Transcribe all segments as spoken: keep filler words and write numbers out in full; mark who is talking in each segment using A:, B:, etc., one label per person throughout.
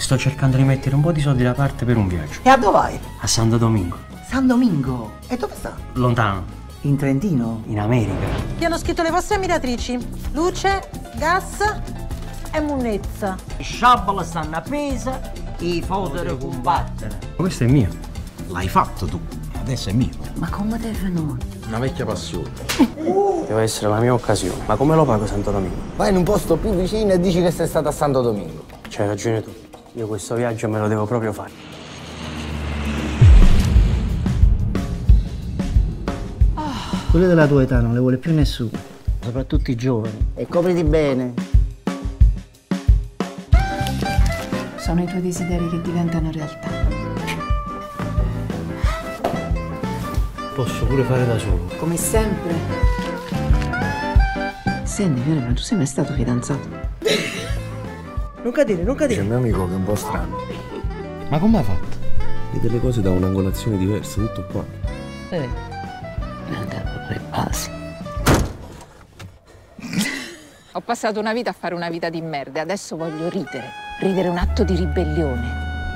A: sto cercando di mettere un po' di soldi da parte per un viaggio.
B: E a dove vai?
A: A Santo Domingo.
B: San Domingo? E dove sta?
A: Lontano.
B: In Trentino?
A: In America.
C: Ti hanno scritto le vostre ammiratrici. Luce, gas e munnezza.
B: Le sciabole stanno appese, i foderi combattono.
A: Ma questo è mio.
D: L'hai fatto tu, adesso è mio.
B: Ma come te venuto?
D: Una vecchia passione.
A: Deve essere la mia occasione. Ma come lo pago Santo Domingo?
E: Vai in un posto più vicino e dici che sei stato a Santo Domingo.
A: C'hai ragione tu. Io questo viaggio me lo devo proprio fare.
F: Quelle della tua età non le vuole più nessuno, soprattutto i giovani.
B: E copriti bene.
G: Sono i tuoi desideri che diventano realtà.
A: Posso pure fare da solo.
G: Come sempre. Senti, Fiore, ma tu sei mai stato fidanzato?
B: Non cadere, non
D: C'è
B: cadere.
D: un mio amico che è un po' strano.
A: Ma come hai fatto?
D: Vede le cose da un'angolazione diversa, tutto qua.
B: Eh.
G: Le basi.
H: Ho passato una vita a fare una vita di merda e adesso voglio ridere. Ridere è un atto di ribellione.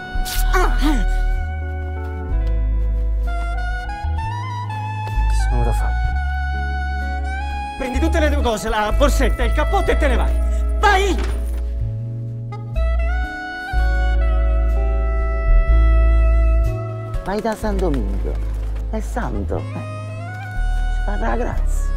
A: Che sono venuto a fare?
B: Prendi tutte le tue cose, la borsetta, il cappotto e te ne vai. Vai! Vai da San Domingo. È santo. Eh. Ci fa la grazia.